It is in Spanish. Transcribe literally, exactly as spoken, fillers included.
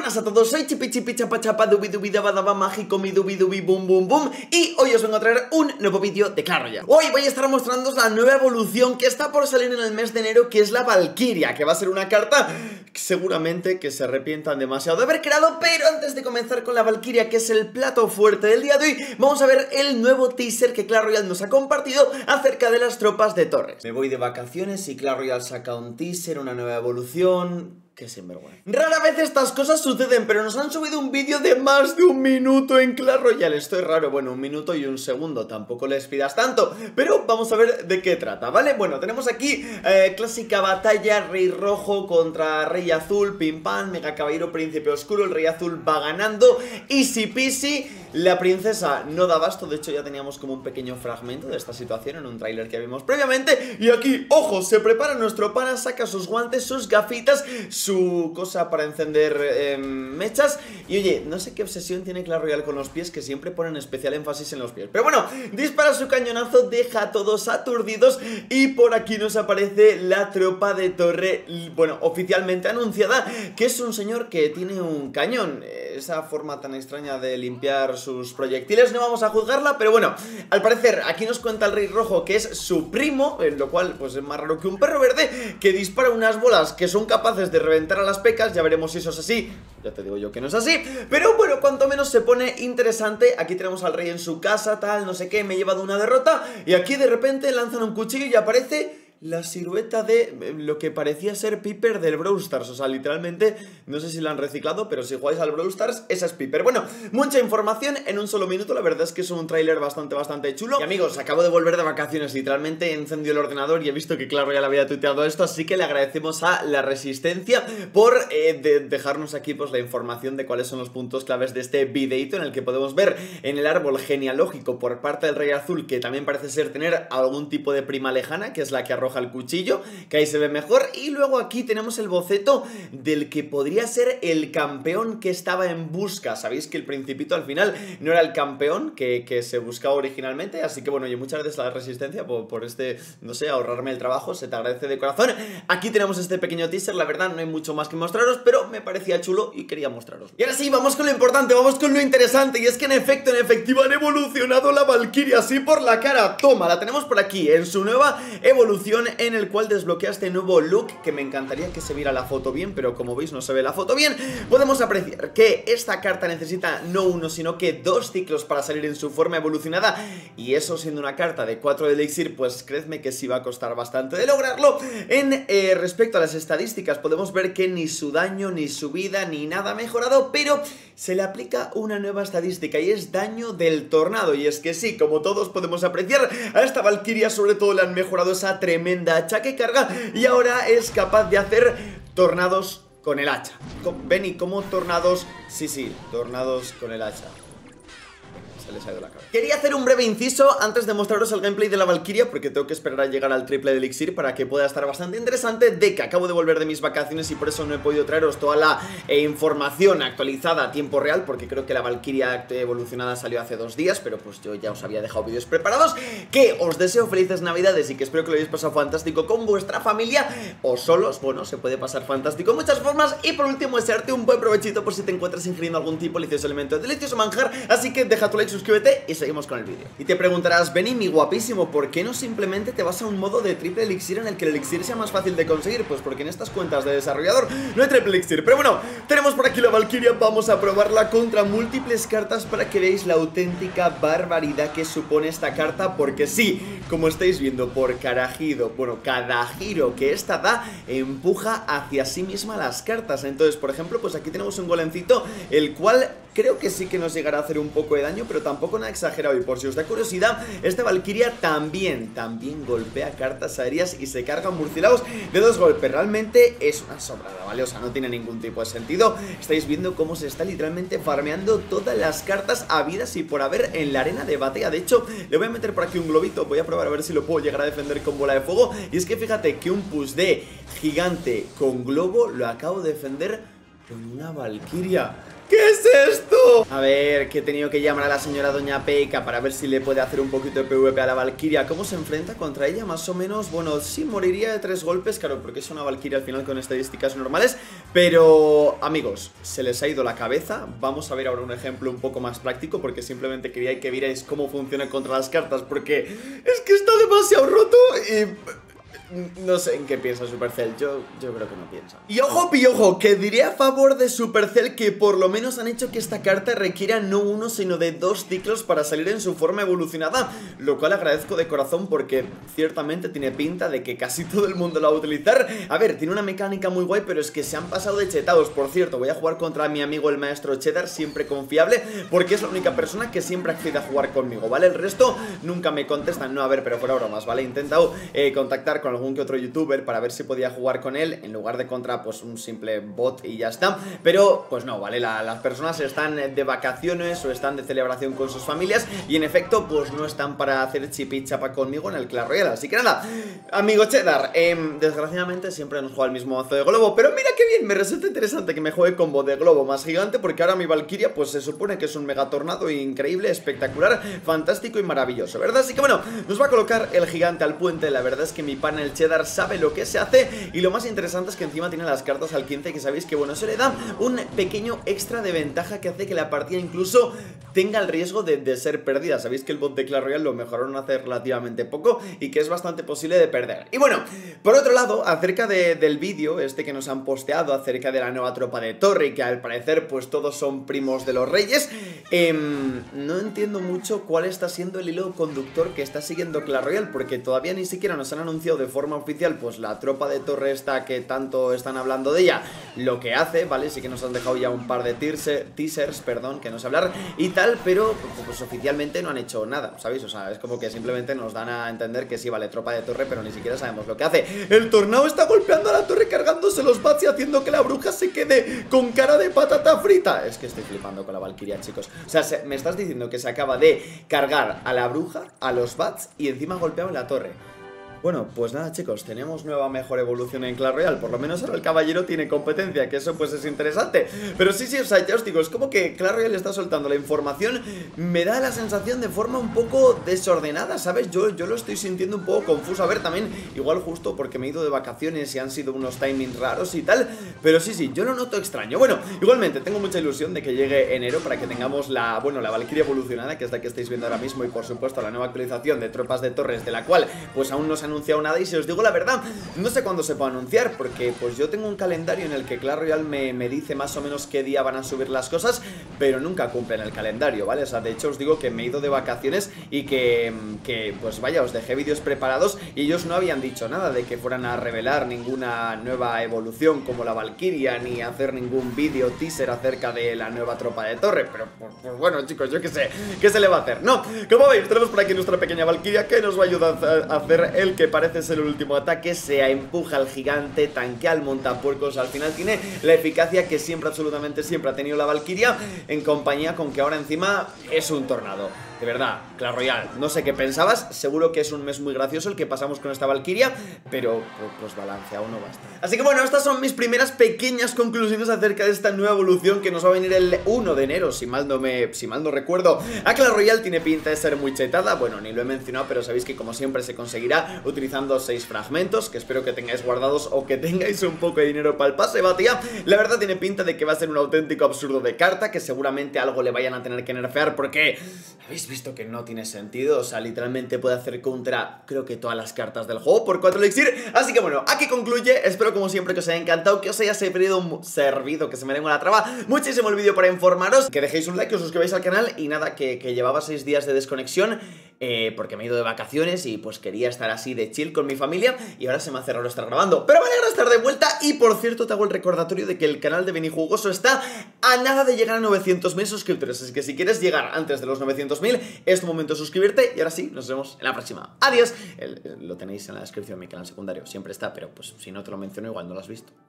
buenas a todos, soy Chipi Chipi Chapa Chapa Dubi Dubi Dabadaba Mágico Mi Dubi Dubi Boom Boom Boom. Y hoy os vengo a traer un nuevo vídeo de Clash Royale. Hoy voy a estar mostrándoos la nueva evolución que está por salir en el mes de enero, que es la Valkyria, que va a ser una carta que seguramente que se arrepientan demasiado de haber creado. Pero antes de comenzar con la Valkyria, que es el plato fuerte del día de hoy, vamos a ver el nuevo teaser que Clash Royale nos ha compartido acerca de las tropas de Torres. Me voy de vacaciones y Clash Royale saca un teaser, una nueva evolución. Qué sinvergüenza. Rara vez estas cosas suceden, pero nos han subido un vídeo de más de un minuto en Clash Royale. Esto es raro, bueno, un minuto y un segundo, tampoco les pidas tanto, pero vamos a ver de qué trata, ¿vale? Bueno, tenemos aquí eh, clásica batalla, Rey Rojo contra Rey Azul, pim pam, Mega Caballero, Príncipe Oscuro, el Rey Azul va ganando, easy peasy. La princesa no da abasto, de hecho ya teníamos como un pequeño fragmento de esta situación en un tráiler que vimos previamente. Y aquí, ojo, se prepara nuestro pana, saca sus guantes, sus gafitas, su cosa para encender eh, mechas. Y oye, no sé qué obsesión tiene Clash Royale con los pies, que siempre ponen especial énfasis en los pies. Pero bueno, dispara su cañonazo, deja a todos aturdidos. Y por aquí nos aparece la tropa de Torre, bueno, oficialmente anunciada, que es un señor que tiene un cañón. Esa forma tan extraña de limpiar sus proyectiles, no vamos a juzgarla, pero bueno, al parecer aquí nos cuenta el Rey Rojo que es su primo, en lo cual pues es más raro que un perro verde, que dispara unas bolas que son capaces de reventar a las pecas. Ya veremos si eso es así, ya te digo yo que no es así, pero bueno, cuanto menos se pone interesante. Aquí tenemos al rey en su casa, tal, no sé qué, me he llevado una derrota, y aquí de repente lanzan un cuchillo y aparece la silueta de lo que parecía ser Piper del Brawl Stars. O sea, literalmente, no sé si la han reciclado, pero si jugáis al Brawl Stars, esa es Piper. Bueno, mucha información en un solo minuto. La verdad es que es un tráiler bastante, bastante chulo. Y amigos, acabo de volver de vacaciones. Literalmente he encendido el ordenador y he visto que Clash Royale había tuiteado esto. Así que le agradecemos a La Resistencia por eh, de dejarnos aquí pues la información de cuáles son los puntos claves de este videito, en el que podemos ver en el árbol genealógico por parte del Rey Azul, que también parece ser tener algún tipo de prima lejana, que es la que arroja el cuchillo, que ahí se ve mejor. Y luego aquí tenemos el boceto del que podría ser el campeón que estaba en busca. Sabéis que el Principito al final no era el campeón que, que se buscaba originalmente, así que bueno, y muchas gracias a La Resistencia por, por este, no sé, ahorrarme el trabajo, se te agradece de corazón. Aquí tenemos este pequeño teaser, la verdad no hay mucho más que mostraros, pero me parecía chulo y quería mostraros. Y ahora sí, vamos con lo importante, vamos con lo interesante, y es que en efecto, en efectivo han evolucionado la Valkyria así por la cara. Toma, la tenemos por aquí en su nueva evolución, en el cual desbloquea este nuevo look, que me encantaría que se viera la foto bien, pero como veis no se ve la foto bien. Podemos apreciar que esta carta necesita no uno, sino que dos ciclos para salir en su forma evolucionada, y eso siendo una carta de cuatro de elixir, pues creedme que sí va a costar bastante de lograrlo. En eh, respecto a las estadísticas, podemos ver que ni su daño, ni su vida, ni nada ha mejorado, pero se le aplica una nueva estadística, y es daño del tornado. Y es que sí, como todos podemos apreciar, a esta Valkyria sobre todo le han mejorado esa tremenda hacha que carga, y ahora es capaz de hacer tornados con el hacha. Ven, ¿y cómo tornados? Sí, sí, tornados con el hacha. Se les ha ido la cabeza. Quería hacer un breve inciso antes de mostraros el gameplay de la Valkyria, porque tengo que esperar a llegar al triple de elixir para que pueda estar bastante interesante, de que acabo de volver de mis vacaciones y por eso no he podido traeros toda la eh, información actualizada a tiempo real, porque creo que la Valkyria evolucionada salió hace dos días, pero pues yo ya os había dejado vídeos preparados. Que os deseo felices navidades y que espero que lo hayáis pasado fantástico con vuestra familia o solos. Bueno, se puede pasar fantástico de muchas formas. Y por último, desearte un buen provechito por si te encuentras ingiriendo algún tipo de delicioso alimento, de delicioso manjar. Así que deja tu like, suscríbete y seguimos con el vídeo. Y te preguntarás, Benny, mi guapísimo, ¿por qué no simplemente te vas a un modo de triple elixir en el que el elixir sea más fácil de conseguir? Pues porque en estas cuentas de desarrollador no hay triple elixir. Pero bueno, tenemos por aquí la Valkyria, vamos a probarla contra múltiples cartas para que veáis la auténtica barbaridad que supone esta carta. Porque sí, como estáis viendo, por cada giro, bueno, cada giro que esta da, empuja hacia sí misma las cartas. Entonces, por ejemplo, pues aquí tenemos un golencito, el cual creo que sí que nos llegará a hacer un poco de daño, pero tampoco nada exagerado. Y por si os da curiosidad, esta Valkyria también, también golpea cartas aéreas y se carga murciélagos de dos golpes. Realmente es una sobrada, ¿vale? O sea, no tiene ningún tipo de sentido. Estáis viendo cómo se está literalmente farmeando todas las cartas habidas y por haber en la arena de batalla. De hecho, le voy a meter por aquí un globito, voy a probar a ver si lo puedo llegar a defender con bola de fuego. Y es que fíjate que un push de gigante con globo lo acabo de defender Con una valquiria. ¿Qué es esto? A ver, que he tenido que llamar a la señora Doña Peca para ver si le puede hacer un poquito de PvP a la valquiria. ¿Cómo se enfrenta contra ella? Más o menos, bueno, sí, moriría de tres golpes, claro, porque es una valquiria al final con estadísticas normales. Pero, amigos, se les ha ido la cabeza. Vamos a ver ahora un ejemplo un poco más práctico, porque simplemente quería que vierais cómo funciona contra las cartas, porque es que está demasiado roto y... no sé en qué piensa Supercell, yo, yo creo que no piensa. Y ojo piojo, que diré a favor de Supercell que por lo menos han hecho que esta carta requiera no uno sino de dos ciclos para salir en su forma evolucionada, lo cual agradezco de corazón porque ciertamente tiene pinta de que casi todo el mundo la va a utilizar. A ver, tiene una mecánica muy guay, pero es que se han pasado de chetados. Por cierto, voy a jugar contra mi amigo el maestro Cheddar, siempre confiable, porque es la única persona que siempre accede a jugar conmigo, ¿vale? El resto nunca me contestan, no, a ver, pero fuera bromas, ¿vale? He intentado eh, contactar con algún que otro youtuber para ver si podía jugar con él en lugar de contra pues un simple bot y ya está, pero pues no, ¿vale? La, las personas están de vacaciones o están de celebración con sus familias y en efecto pues no están para hacer chipi chapa conmigo en el Clash Royale, así que nada, amigo Cheddar, eh, desgraciadamente siempre nos juega el mismo mazo de globo, pero mira qué bien, me resulta interesante que me juegue combo de globo más gigante porque ahora mi valquiria pues se supone que es un mega tornado increíble, espectacular, fantástico y maravilloso, ¿verdad? Así que bueno, nos va a colocar el gigante al puente, la verdad es que mi pana el Cheddar sabe lo que se hace y lo más interesante es que encima tiene las cartas al quince, que sabéis que bueno, eso le da un pequeño extra de ventaja que hace que la partida incluso tenga el riesgo de, de ser perdida. Sabéis que el bot de Clash Royale lo mejoraron hace relativamente poco y que es bastante posible de perder. Y bueno, por otro lado, acerca de, del vídeo este que nos han posteado acerca de la nueva tropa de Torre y que al parecer pues todos son primos de los reyes, eh, no entiendo mucho cuál está siendo el hilo conductor que está siguiendo Clash Royale, porque todavía ni siquiera nos han anunciado de forma oficial pues la tropa de Torre esta que tanto están hablando de ella, lo que hace, ¿vale? Sí que nos han dejado ya un par de teaser, teasers, perdón, que no sé hablar y tal, pero pues oficialmente no han hecho nada, ¿sabéis? O sea, es como que simplemente nos dan a entender que sí, vale, tropa de Torre, pero ni siquiera sabemos lo que hace. El tornado está golpeando a la torre, cargándose los bats y haciendo que la bruja se quede con cara de patata frita. Es que estoy flipando con la valquiria, chicos. O sea, se, me estás diciendo que se acaba de cargar a la bruja, a los bats y encima golpeaba en la torre. Bueno, pues nada chicos, tenemos nueva mejor evolución en Clash Royale. Por lo menos ahora el caballero tiene competencia, que eso pues es interesante. Pero sí, sí, o sea, ya os digo, es como que Clash Royale está soltando la información. Me da la sensación de forma un poco desordenada, ¿sabes? Yo, yo lo estoy sintiendo un poco confuso. A ver, también, igual justo porque me he ido de vacaciones y han sido unos timings raros y tal. Pero sí, sí, yo lo noto extraño. Bueno, igualmente, tengo mucha ilusión de que llegue enero para que tengamos la, bueno, la valquiria evolucionada, que es la que estáis viendo ahora mismo. Y por supuesto la nueva actualización de tropas de torres, de la cual pues aún no se ha anunciado nada. Y si os digo la verdad, no sé cuándo se puede anunciar, porque pues yo tengo un calendario en el que Clash Royale me, me dice más o menos qué día van a subir las cosas, pero nunca cumplen el calendario, ¿vale? O sea, de hecho os digo que me he ido de vacaciones y que, que pues vaya, os dejé vídeos preparados y ellos no habían dicho nada de que fueran a revelar ninguna nueva evolución como la valquiria, ni hacer ningún vídeo teaser acerca de la nueva tropa de torre. Pero pues, pues bueno, chicos, yo qué sé, ¿qué se le va a hacer? No, como veis, tenemos por aquí nuestra pequeña valquiria que nos va a ayudar a hacer el que parece ser el último ataque. Se empuja al gigante, tanquea al montapuercos. Al final tiene la eficacia que siempre, absolutamente siempre ha tenido la valquiria, en compañía con que ahora encima es un tornado. De verdad, Clash Royale, no sé qué pensabas, seguro que es un mes muy gracioso el que pasamos con esta valquiria, pero pues, pues balanceado no basta. Así que bueno, estas son mis primeras pequeñas conclusiones acerca de esta nueva evolución que nos va a venir el uno de enero, si mal no me, si mal no recuerdo. A Clash Royale tiene pinta de ser muy chetada, bueno, ni lo he mencionado, pero sabéis que como siempre se conseguirá utilizando seis fragmentos, que espero que tengáis guardados o que tengáis un poco de dinero para el pase, batía. La verdad tiene pinta de que va a ser un auténtico absurdo de carta, que seguramente algo le vayan a tener que nerfear, porque habéis visto que no tiene sentido, o sea, literalmente puede hacer contra, creo que todas las cartas del juego por cuatro elixir. Así que bueno, aquí concluye, espero como siempre que os haya encantado, que os haya servido, servido, que se me lengua la traba, muchísimo el vídeo para informaros, que dejéis un like, que os suscribáis al canal y nada, que, que llevaba seis días de desconexión, eh, porque me he ido de vacaciones y pues quería estar así de chill con mi familia y ahora se me hace raro estar grabando, pero me alegra estar de vuelta. Y por cierto, te hago el recordatorio de que el canal de Benijugoso está a nada de llegar a novecientos mil suscriptores, así que si quieres llegar antes de los novecientos mil, es tu momento de suscribirte. Y ahora sí, nos vemos en la próxima. Adiós. El, el, lo tenéis en la descripción de mi canal secundario, siempre está, pero pues si no te lo menciono igual no lo has visto.